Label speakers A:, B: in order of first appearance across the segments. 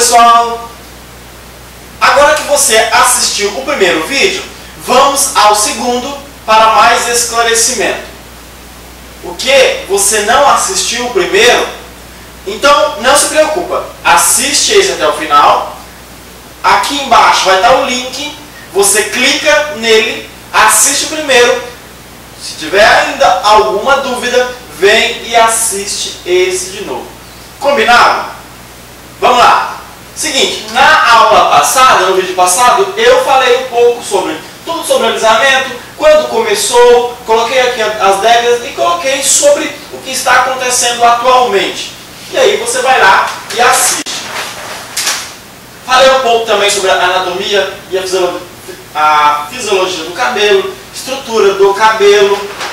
A: pessoal! Agora que você assistiu o primeiro vídeo, vamos ao segundo para mais esclarecimento. O que você não assistiu o primeiro, então não se preocupa, assiste esse até o final. Aqui embaixo vai estar o link, você clica nele, assiste o primeiro. Se tiver ainda alguma dúvida, vem e assiste esse de novo. Combinado? Vamos lá. Seguinte, na aula passada, no vídeo passado, eu falei um pouco sobre tudo sobre alisamento, quando começou, coloquei aqui as regras e coloquei sobre o que está acontecendo atualmente. E aí você vai lá e assiste. Falei um pouco também sobre a anatomia e a fisiologia do cabelo, estrutura do cabelo.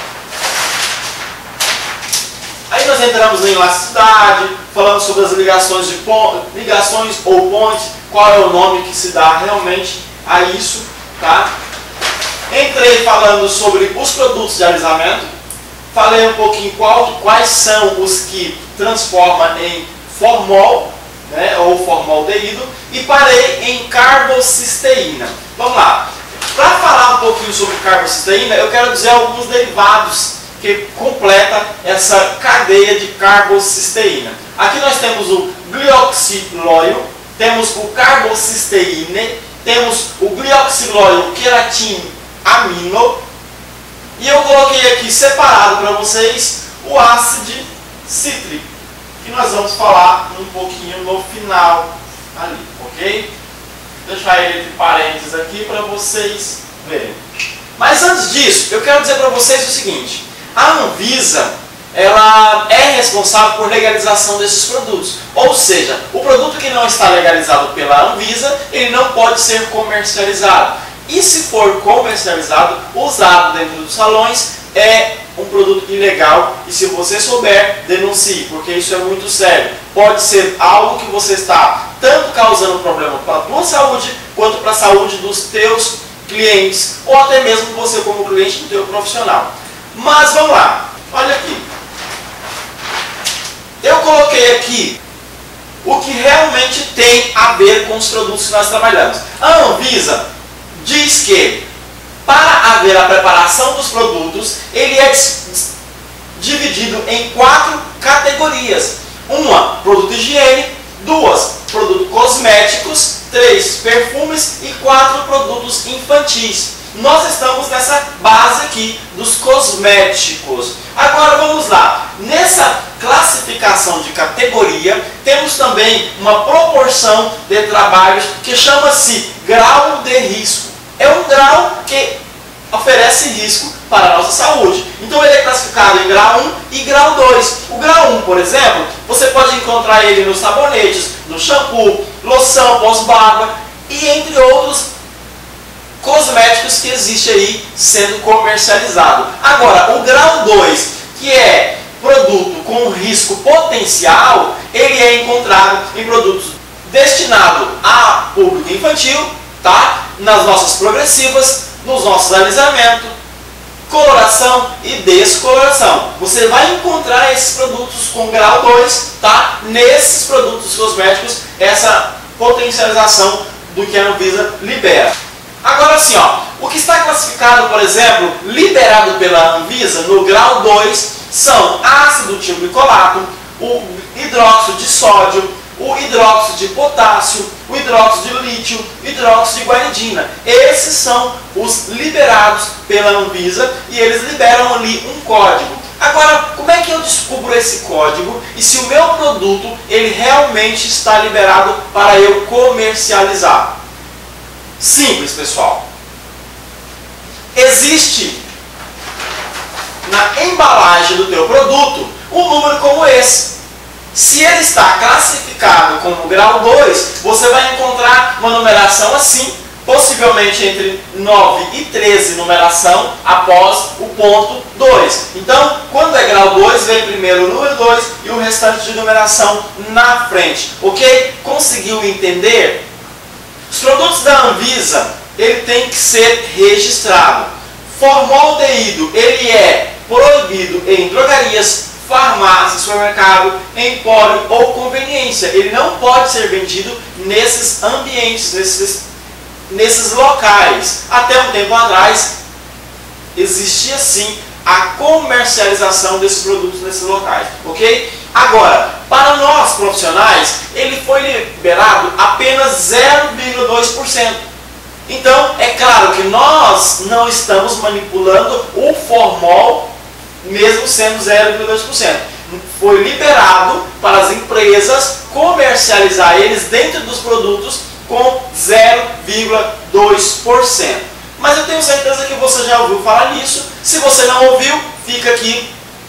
A: Aí nós entramos em elasticidade, falando sobre as ligações ou pontes, qual é o nome que se dá realmente a isso, tá? Entrei falando sobre os produtos de alisamento, falei um pouquinho quais são os que transformam em formol, né, ou formaldehído, e parei em carbocisteína. Vamos lá. Para falar um pouquinho sobre carbocisteína, eu quero dizer alguns derivados que completa essa cadeia de carbocisteína. Aqui nós temos o glioxilóio, temos o carbocisteína, temos o glioxilóio queratinamino, e eu coloquei aqui separado para vocês o ácido cítrico, que nós vamos falar um pouquinho no final ali, ok? Vou deixar ele entre parênteses aqui para vocês verem. Mas antes disso, eu quero dizer para vocês o seguinte: a Anvisa, ela é responsável por legalização desses produtos. Ou seja, o produto que não está legalizado pela Anvisa, ele não pode ser comercializado. E se for comercializado, usado dentro dos salões, é um produto ilegal. E se você souber, denuncie, porque isso é muito sério. Pode ser algo que você está tanto causando problema para a tua saúde, quanto para a saúde dos teus clientes, ou até mesmo você como cliente do teu profissional. Mas vamos lá, olha aqui. Eu coloquei aqui o que realmente tem a ver com os produtos que nós trabalhamos. A Anvisa diz que para haver a preparação dos produtos, ele é dividido em 4 categorias. 1, produto higiene, 2, produtos cosméticos, 3, perfumes e 4, produtos infantis. Nós estamos nessa base aqui dos cosméticos. Agora vamos lá. Nessa classificação de categoria, temos também uma proporção de trabalhos que chama-se grau de risco. É um grau que oferece risco para a nossa saúde. Então ele é classificado em grau 1 e grau 2. O grau 1, por exemplo, você pode encontrar ele nos sabonetes, no shampoo, loção pós-barba e entre outros cosméticos que existe aí sendo comercializado. Agora, o grau 2, que é produto com risco potencial, ele é encontrado em produtos destinados a público infantil, tá? Nas nossas progressivas, nos nossos alisamentos, coloração e descoloração. Você vai encontrar esses produtos com grau 2, tá? Nesses produtos cosméticos, essa potencialização do que a Anvisa libera. Agora sim, ó, o que está classificado, por exemplo, liberado pela Anvisa no grau 2 são ácido tilglicolato, o hidróxido de sódio, o hidróxido de potássio, o hidróxido de lítio, o hidróxido de guanidina. Esses são os liberados pela Anvisa e eles liberam ali um código. Agora, como é que eu descubro esse código e se o meu produto ele realmente está liberado para eu comercializar? Simples, pessoal. Existe na embalagem do teu produto um número como esse. Se ele está classificado como grau 2, você vai encontrar uma numeração assim, possivelmente entre 9 e 13 numeração após o ponto 2. Então, quando é grau 2, vem primeiro o número 2 e o restante de numeração na frente. Ok? Conseguiu entender? Os produtos da Anvisa, ele tem que ser registrado. Formaldehído, ele é proibido em drogarias, farmácia, supermercado, empório ou conveniência. Ele não pode ser vendido nesses ambientes, nesses locais. Até um tempo atrás existia sim a comercialização desses produtos nesses locais, ok? Agora, para nós profissionais, ele foi liberado apenas 0,2%. Então, é claro que nós não estamos manipulando o formol, mesmo sendo 0,2%. Foi liberado para as empresas comercializar eles dentro dos produtos com 0,2%. Mas eu tenho certeza que você já ouviu falar nisso. Se você não ouviu, fica aqui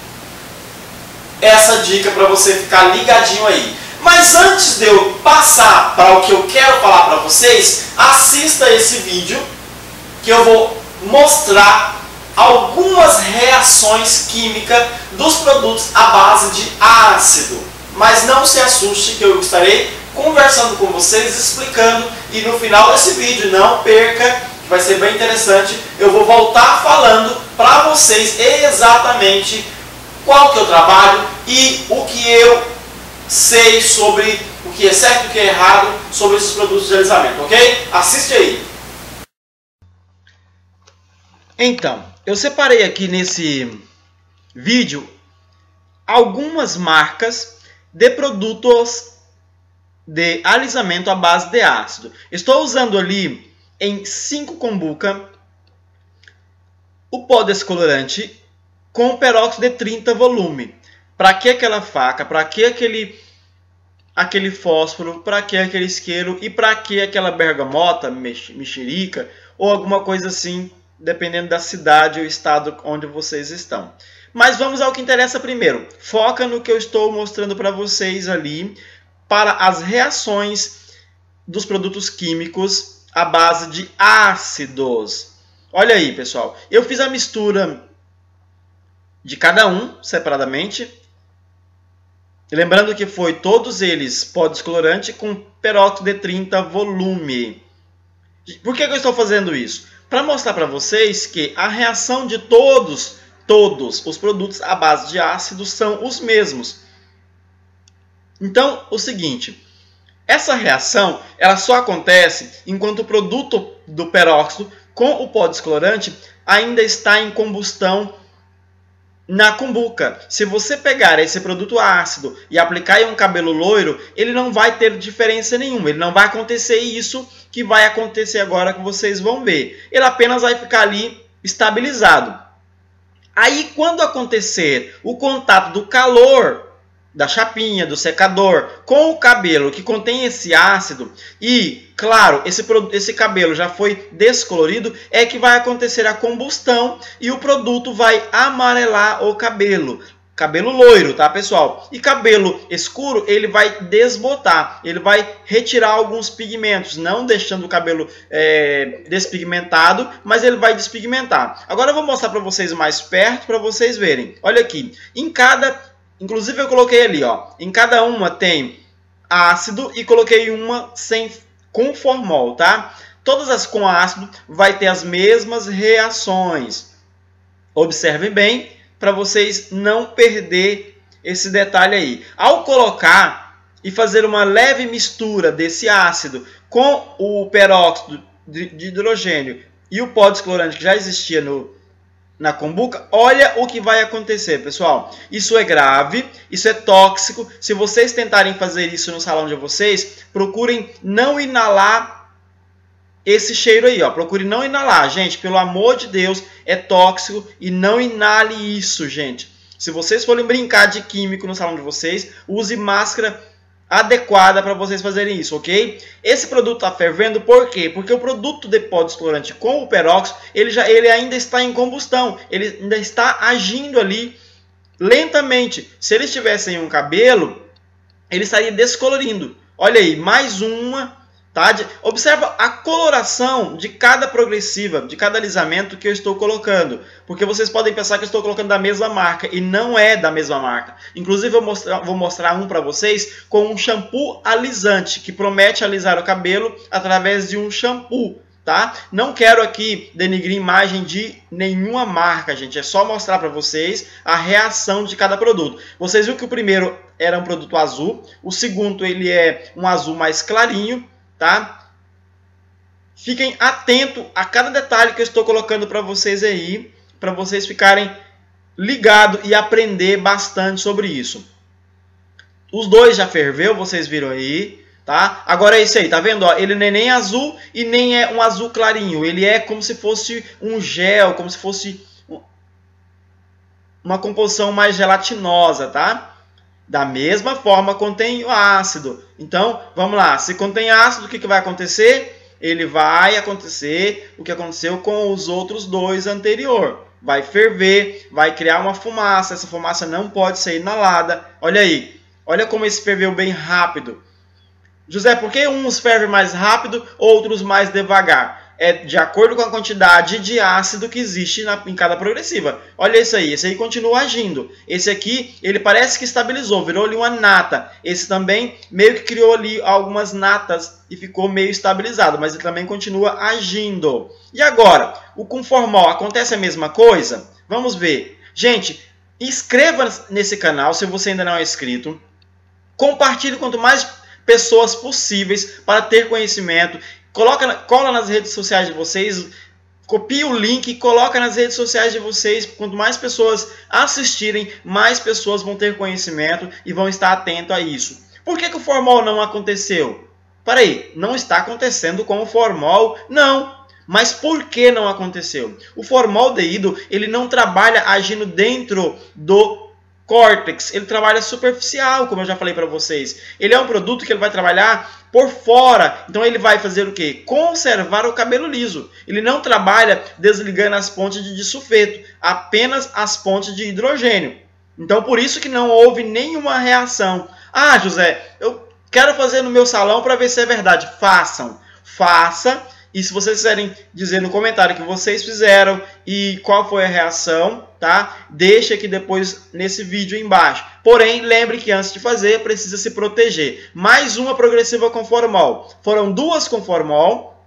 A: essa dica para você ficar ligadinho aí. Mas antes de eu passar para o que eu quero falar para vocês, assista esse vídeo que eu vou mostrar algumas reações químicas dos produtos à base de ácido. Mas não se assuste que eu estarei conversando com vocês, explicando, e no final desse vídeo, não perca, vai ser bem interessante, eu vou voltar falando para vocês exatamente qual que é o trabalho e o que eu sei sobre o que é certo e o que é errado sobre esses produtos de alisamento, ok? Assiste aí. Então, eu separei aqui nesse vídeo algumas marcas de produtos de alisamento à base de ácido. Estou usando ali em 5 kombucha o pó descolorante com peróxido de 30 volume. Para que aquela faca? Para que aquele fósforo? Para que aquele isqueiro? E para que aquela bergamota, mexerica ou alguma coisa assim, dependendo da cidade ou estado onde vocês estão. Mas vamos ao que interessa primeiro. Foca no que eu estou mostrando para vocês ali, para as reações dos produtos químicos à base de ácidos. Olha aí, pessoal. Eu fiz a mistura de cada um separadamente. Lembrando que foi todos eles pó descolorante com peróxido de 30 volume. Por que eu estou fazendo isso? Para mostrar para vocês que a reação de todos os produtos à base de ácido são os mesmos. Então, o seguinte, essa reação ela só acontece enquanto o produto do peróxido com o pó descolorante ainda está em combustão na kombucha. Se você pegar esse produto ácido e aplicar em um cabelo loiro, ele não vai ter diferença nenhuma. Ele não vai acontecer isso que vai acontecer agora que vocês vão ver. Ele apenas vai ficar ali estabilizado. Aí, quando acontecer o contato do calor da chapinha, do secador, com o cabelo que contém esse ácido e, claro, esse cabelo já foi descolorido, é que vai acontecer a combustão e o produto vai amarelar o cabelo. Cabelo loiro, tá, pessoal? E cabelo escuro, ele vai desbotar, ele vai retirar alguns pigmentos, não deixando o cabelo despigmentado, mas ele vai despigmentar. Agora eu vou mostrar para vocês mais perto, para vocês verem. Olha aqui, inclusive eu coloquei ali, ó, em cada uma tem ácido e coloquei uma com formol, tá? Todas as com ácido vai ter as mesmas reações. Observem bem, para vocês não perder esse detalhe aí. Ao colocar e fazer uma leve mistura desse ácido com o peróxido de hidrogênio e o pó descolorante que já existia na kombucha, olha o que vai acontecer, pessoal. Isso é grave, isso é tóxico. Se vocês tentarem fazer isso no salão de vocês, procurem não inalar esse cheiro aí, ó. Procure não inalar, gente, pelo amor de Deus, é tóxico e não inale isso, gente. Se vocês forem brincar de químico no salão de vocês, use máscara adequada para vocês fazerem isso, ok? Esse produto está fervendo por quê? Porque o produto de pó descolorante com o peróxido, ele ainda está em combustão, ele ainda está agindo ali lentamente. Se ele estivesse em um cabelo, ele estaria descolorindo. Olha aí, mais uma. Tá? Observa a coloração de cada progressiva, de cada alisamento que eu estou colocando. Porque vocês podem pensar que eu estou colocando da mesma marca. E não é da mesma marca. Inclusive eu vou mostrar um para vocês com um shampoo alisante. Que promete alisar o cabelo através de um shampoo.
B: tá? Não quero aqui denigrir imagem de nenhuma marca, gente. É só mostrar para vocês a reação de cada produto. Vocês viram que o primeiro era um produto azul, o segundo ele é um azul mais clarinho, tá? Fiquem atentos a cada detalhe que eu estou colocando para vocês aí, para vocês ficarem ligados e aprender bastante sobre isso. Os dois já ferveu, vocês viram aí, tá? Agora é isso aí, tá vendo? Ó, ele não é nem azul e nem é um azul clarinho. Ele é como se fosse um gel, como se fosse uma composição mais gelatinosa, tá? Da mesma forma contém o ácido. Então, vamos lá. Se contém ácido, o que vai acontecer? Ele vai acontecer o que aconteceu com os outros dois anterior. Vai ferver, vai criar uma fumaça. Essa fumaça não pode ser inalada. Olha aí. Olha como esse ferveu bem rápido. José, por que uns fervem mais rápido, outros mais devagar? É de acordo com a quantidade de ácido que existe em cada progressiva. Olha isso aí, esse aí continua agindo. Esse aqui, ele parece que estabilizou, virou ali uma nata. Esse também meio que criou ali algumas natas e ficou meio estabilizado, mas ele também continua agindo. E agora, o com formol, acontece a mesma coisa? Vamos ver. Gente, inscreva nesse canal se você ainda não é inscrito. Compartilhe quanto mais pessoas possíveis para ter conhecimento. Cola nas redes sociais de vocês, copia o link e coloca nas redes sociais de vocês. Quanto mais pessoas assistirem, mais pessoas vão ter conhecimento e vão estar atentos a isso. Por que o formol não aconteceu? Peraí, não está acontecendo com o formol? Não. Mas por que não aconteceu? O formaldeído, ele não trabalha agindo dentro do córtex, ele trabalha superficial, como eu já falei para vocês. Ele é um produto que ele vai trabalhar por fora, então ele vai fazer o quê? Conservar o cabelo liso. Ele não trabalha desligando as pontes de disulfeto, apenas as pontes de hidrogênio. Então por isso que não houve nenhuma reação. Ah, José, eu quero fazer no meu salão para ver se é verdade. Façam, faça. E se vocês quiserem dizer no comentário que vocês fizeram e qual foi a reação, tá? Deixa aqui depois nesse vídeo embaixo. Porém, lembre que antes de fazer, precisa se proteger. Mais uma progressiva com formol. Foram duas com formol,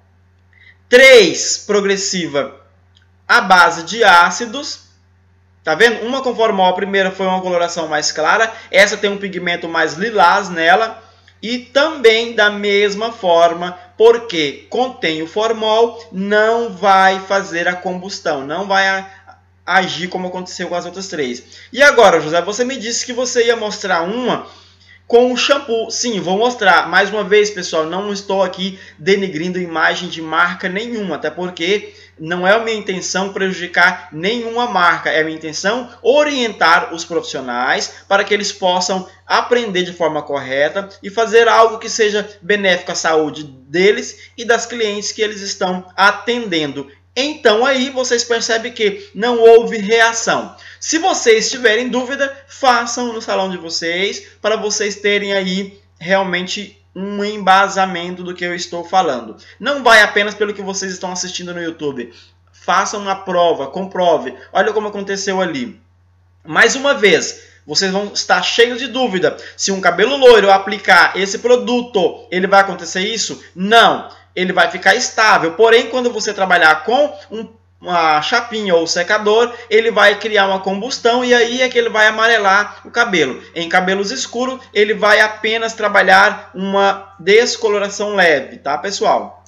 B: 3 progressiva à base de ácidos. Tá vendo? Uma com formol, a primeira foi uma coloração mais clara. Essa tem um pigmento mais lilás nela. E também da mesma forma, porque contém o formol, não vai fazer a combustão, não vai agir como aconteceu com as outras 3. E agora, José, você me disse que você ia mostrar uma com o shampoo. Sim, vou mostrar. Mais uma vez, pessoal, não estou aqui denigrindo imagem de marca nenhuma, até porque não é a minha intenção prejudicar nenhuma marca. É a minha intenção orientar os profissionais para que eles possam aprender de forma correta e fazer algo que seja benéfico à saúde deles e das clientes que eles estão atendendo. Então aí vocês percebem que não houve reação. Se vocês tiverem dúvida, façam no salão de vocês para vocês terem aí realmente um embasamento do que eu estou falando. Não vai apenas pelo que vocês estão assistindo no YouTube. Façam uma prova, comprove. Olha como aconteceu ali. Mais uma vez, vocês vão estar cheios de dúvida. Se um cabelo loiro aplicar esse produto, ele vai acontecer isso? Não. Ele vai ficar estável. Porém, quando você trabalhar com uma chapinha ou secador, ele vai criar uma combustão e aí é que ele vai amarelar o cabelo. Em cabelos escuros, ele vai apenas trabalhar uma descoloração leve, tá, pessoal?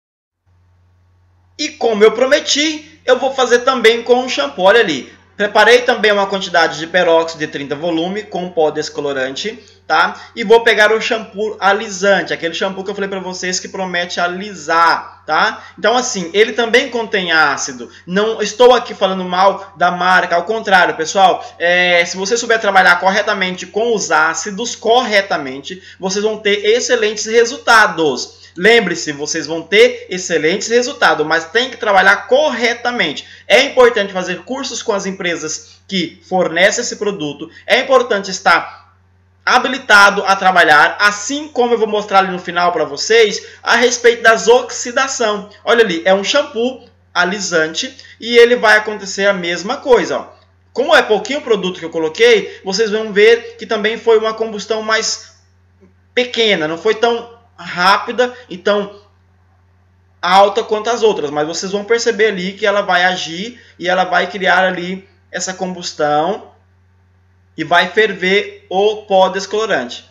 B: E como eu prometi, eu vou fazer também com o shampoo. Olha ali. Preparei também uma quantidade de peróxido de 30 volume com pó descolorante, tá? E vou pegar o shampoo alisante, aquele shampoo que eu falei para vocês que promete alisar, tá? Então assim, ele também contém ácido. Não estou aqui falando mal da marca, ao contrário, pessoal. Se você souber trabalhar corretamente com os ácidos, vocês vão ter excelentes resultados. Lembre-se, vocês vão ter excelentes resultados, mas tem que trabalhar corretamente. É importante fazer cursos com as empresas que fornecem esse produto. É importante estar habilitado a trabalhar, assim como eu vou mostrar ali no final para vocês, a respeito das oxidação. Olha ali, é um shampoo alisante e ele vai acontecer a mesma coisa, ó. Como é pouquinho o produto que eu coloquei, vocês vão ver que também foi uma combustão mais pequena, não foi tão rápida, então alta quanto as outras, mas vocês vão perceber ali que ela vai agir e ela vai criar ali essa combustão e vai ferver o pó descolorante.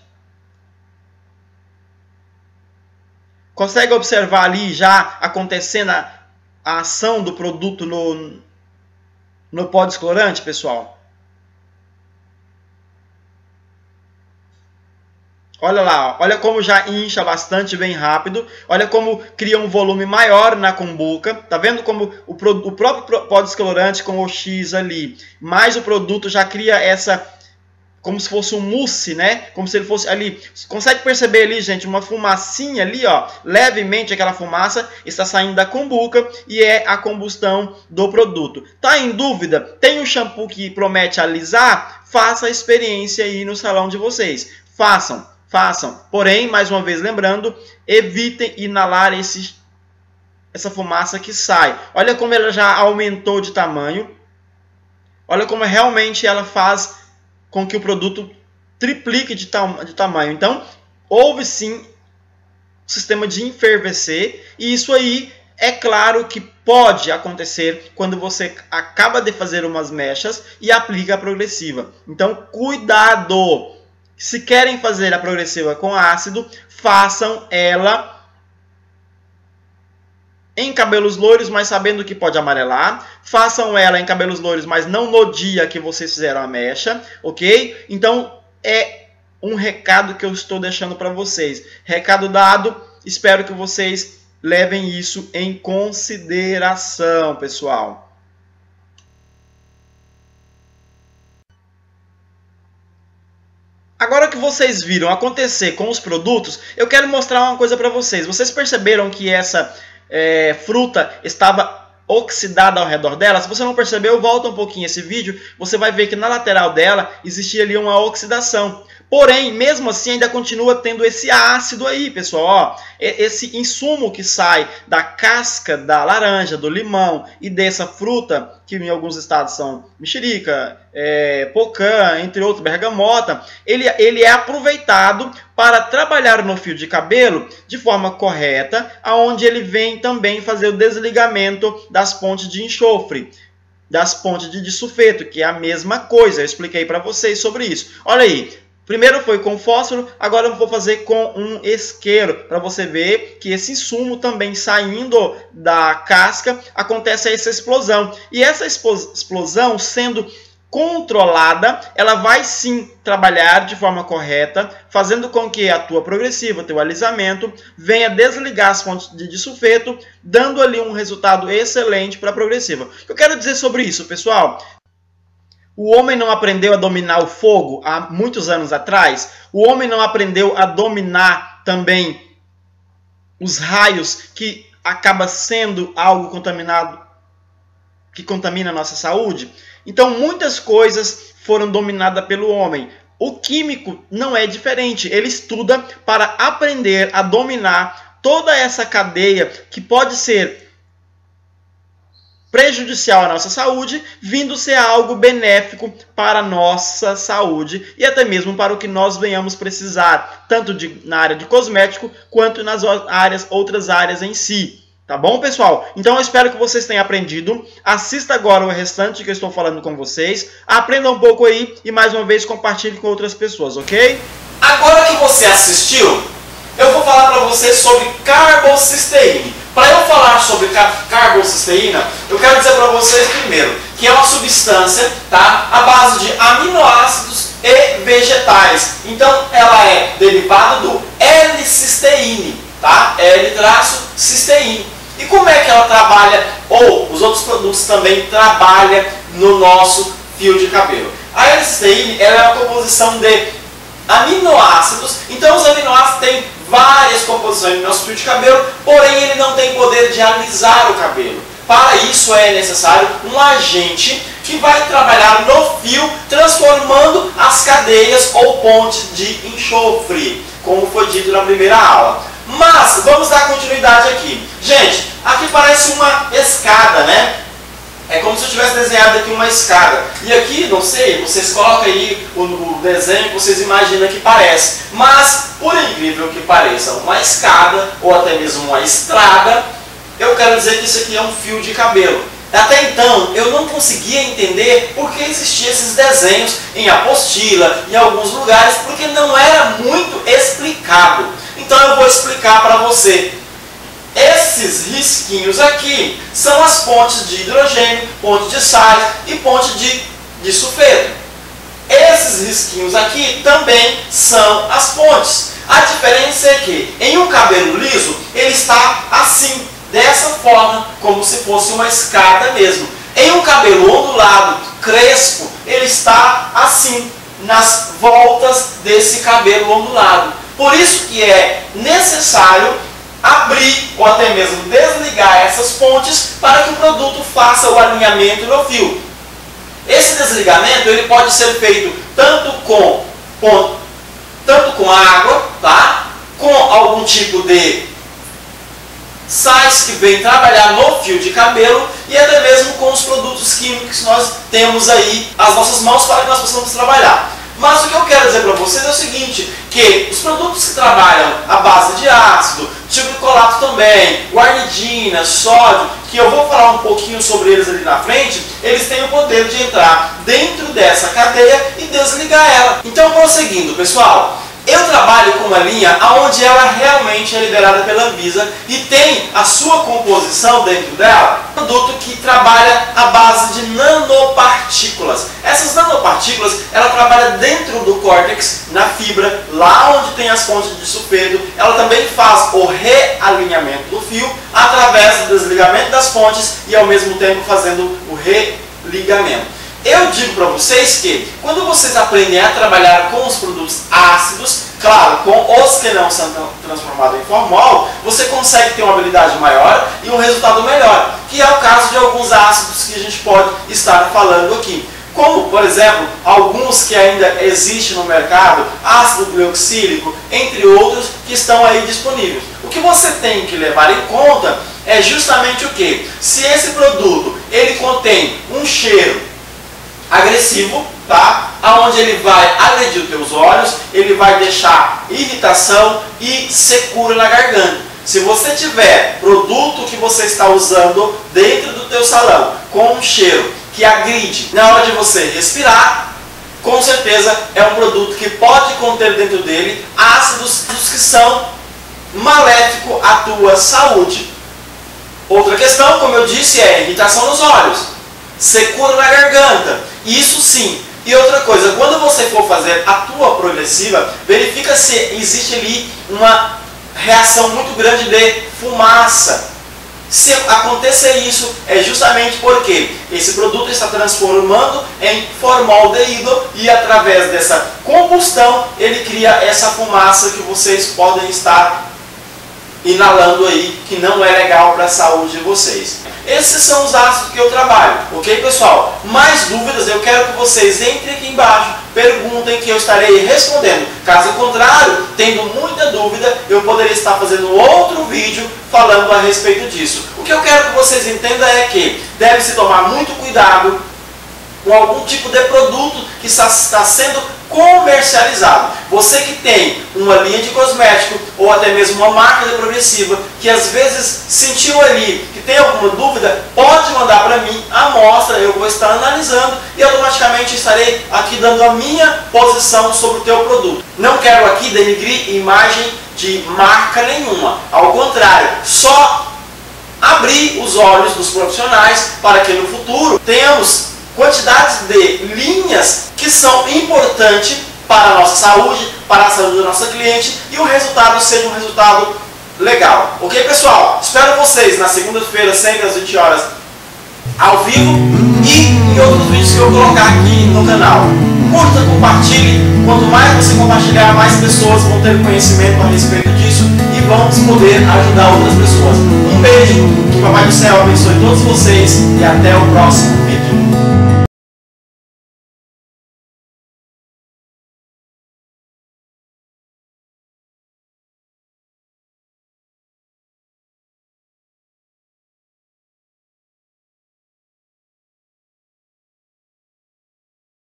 B: Consegue observar ali já acontecendo a ação do produto no pó descolorante, pessoal? Olha lá, olha como já incha bastante, bem rápido. Olha como cria um volume maior na cumbuca. Tá vendo como o próprio pó descolorante com o X ali, mais o produto já cria essa, como se fosse um mousse, né? Como se ele fosse ali. Você consegue perceber ali, gente, uma fumacinha ali, ó. Levemente aquela fumaça está saindo da cumbuca e é a combustão do produto. Tá em dúvida? Tem um shampoo que promete alisar? Faça a experiência aí no salão de vocês. Façam. Porém, mais uma vez lembrando, evitem inalar essa fumaça que sai. Olha como ela já aumentou de tamanho. Olha como realmente ela faz com que o produto triplique de tamanho. Então, houve sim um sistema de enfervecer. E isso aí, é claro que pode acontecer quando você acaba de fazer umas mechas e aplica a progressiva. Então, cuidado! Se querem fazer a progressiva com ácido, façam ela em cabelos loiros, mas sabendo que pode amarelar. Façam ela em cabelos loiros, mas não no dia que vocês fizeram a mecha, ok? Então, é um recado que eu estou deixando para vocês. Recado dado, espero que vocês levem isso em consideração, pessoal. Agora que vocês viram acontecer com os produtos, eu quero mostrar uma coisa para vocês. Vocês perceberam que essa fruta estava oxidada ao redor dela? Se você não percebeu, volta um pouquinho esse vídeo. Você vai ver que na lateral dela existia ali uma oxidação. Porém, mesmo assim, ainda continua tendo esse ácido aí, pessoal. Ó, esse insumo que sai da casca da laranja, do limão e dessa fruta, que em alguns estados são mexerica, pocã, entre outros, bergamota, ele é aproveitado para trabalhar no fio de cabelo de forma correta, aonde ele vem também fazer o desligamento das pontes de enxofre, das pontes de sulfeto, que é a mesma coisa. Eu expliquei para vocês sobre isso. Olha aí. Primeiro foi com fósforo, agora eu vou fazer com um isqueiro, para você ver que esse insumo também saindo da casca, acontece essa explosão. E essa explosão sendo controlada, ela vai sim trabalhar de forma correta, fazendo com que a tua progressiva, teu alisamento, venha desligar as fontes de sulfeto, dando ali um resultado excelente para a progressiva. O que eu quero dizer sobre isso, pessoal? O homem não aprendeu a dominar o fogo há muitos anos atrás? O homem não aprendeu a dominar também os raios, que acaba sendo algo contaminado, que contamina a nossa saúde? Então, muitas coisas foram dominadas pelo homem. O químico não é diferente. Ele estuda para aprender a dominar toda essa cadeia que pode ser prejudicial à nossa saúde, vindo ser algo benéfico para a nossa saúde e até mesmo para o que nós venhamos precisar, tanto na área de cosmético quanto nas outras áreas em si. Tá bom, pessoal? Então eu espero que vocês tenham aprendido. Assista agora o restante que eu estou falando com vocês. Aprenda um pouco aí e mais uma vez compartilhe com outras pessoas, ok?
A: Agora que você assistiu, eu vou falar para você sobre carbocisteína. Para eu falar sobre carbocisteína, eu quero dizer para vocês primeiro que é uma substância, tá, à base de aminoácidos e vegetais. Então ela é derivada do L-cisteína, tá? L-cisteína. E como é que ela trabalha, ou os outros produtos também trabalham no nosso fio de cabelo? A L-cisteína é uma composição de aminoácidos. Então os aminoácidos têm várias composições no nosso fio de cabelo, porém ele não tem poder de alisar o cabelo. Para isso é necessário um agente que vai trabalhar no fio, transformando as cadeias ou pontes de enxofre, como foi dito na primeira aula. Mas vamos dar continuidade aqui. Gente, aqui parece uma escada, né? É como se eu tivesse desenhado aqui uma escada. E aqui, não sei, vocês colocam aí o desenho que vocês imaginam que parece. Mas, por incrível que pareça, uma escada ou até mesmo uma estrada eu quero dizer que isso aqui é um fio de cabelo. Até então, eu não conseguia entender por que existiam esses desenhos em apostila, em alguns lugares, porque não era muito explicado. Então eu vou explicar para você. Esses risquinhos aqui são as pontes de hidrogênio, ponte de sais e ponte de sulfeto. Esses risquinhos aqui também são as pontes. A diferença é que em um cabelo liso, ele está assim, dessa forma, como se fosse uma escada mesmo. Em um cabelo ondulado, crespo, ele está assim, nas voltas desse cabelo ondulado. Por isso que é necessário abrir ou até mesmo desligar essas pontes para que o produto faça o alinhamento no fio. Esse desligamento ele pode ser feito tanto com água, tá? Com algum tipo de sais que vem trabalhar no fio de cabelo e até mesmo com os produtos químicos que nós temos aí às nossas mãos para que nós possamos trabalhar. Mas o que eu quero dizer para vocês é o seguinte, que os produtos que trabalham à base de ácido, tilglicolato também, guanidina, sódio, que eu vou falar um pouquinho sobre eles ali na frente, eles têm o poder de entrar dentro dessa cadeia e desligar ela. Então, prosseguindo, pessoal, eu trabalho com uma linha onde ela realmente é liderada pela Anvisa e tem a sua composição dentro dela, um produto que trabalha à base de nanopartículas. Essas nanopartículas, ela trabalha dentro do córtex, na fibra, lá onde tem as pontes de sulfeto. Ela também faz o realinhamento do fio através do desligamento das pontes e ao mesmo tempo fazendo o religamento. Eu digo para vocês que quando vocês aprendem a trabalhar com os produtos ácidos, claro, com os que não são transformados em formol, você consegue ter uma habilidade maior e um resultado melhor, que é o caso de alguns ácidos que a gente pode estar falando aqui. Como, por exemplo, alguns que ainda existem no mercado, ácido glioxílico, entre outros, que estão aí disponíveis. O que você tem que levar em conta é justamente o que? Se esse produto ele contém um cheiro agressivo, tá? Aonde ele vai agredir os teus olhos, ele vai deixar irritação e secura na garganta. Se você tiver produto que você está usando dentro do teu salão com um cheiro que agride na hora de você respirar, com certeza é um produto que pode conter dentro dele ácidos que são maléficos à tua saúde. Outra questão, como eu disse, é irritação nos olhos, secura na garganta. Isso sim. E outra coisa, quando você for fazer a tua progressiva, verifica se existe ali uma reação muito grande de fumaça. Se acontecer isso, é justamente porque esse produto está transformando em formaldeído e através dessa combustão ele cria essa fumaça que vocês podem estar inalando aí, que não é legal para a saúde de vocês. Esses são os ácidos que eu trabalho, ok, pessoal? Mais dúvidas, eu quero que vocês entrem aqui embaixo, perguntem que eu estarei respondendo. Caso contrário, tendo muita dúvida, eu poderia estar fazendo outro vídeo falando a respeito disso. O que eu quero que vocês entendam é que deve-se tomar muito cuidado com algum tipo de produto que está sendo comercializado. Você que tem uma linha de cosmético ou até mesmo uma marca de progressiva que às vezes sentiu ali que tem alguma dúvida, pode mandar para mim a amostra, eu vou estar analisando e automaticamente estarei aqui dando a minha posição sobre o teu produto. Não quero aqui denigrir imagem de marca nenhuma, ao contrário, só abrir os olhos dos profissionais para que no futuro tenhamos quantidades de linhas que são importantes para a nossa saúde, para a saúde do nosso cliente e o resultado seja um resultado legal. Ok, pessoal? Espero vocês na segunda-feira, sempre às 20 horas, ao vivo e em outros vídeos que eu vou colocar aqui no canal. Curta, compartilhe. Quanto mais você compartilhar, mais pessoas vão ter conhecimento a respeito disso e vamos poder ajudar outras pessoas. Um beijo, que o Papai do Céu abençoe todos vocês e até o próximo vídeo.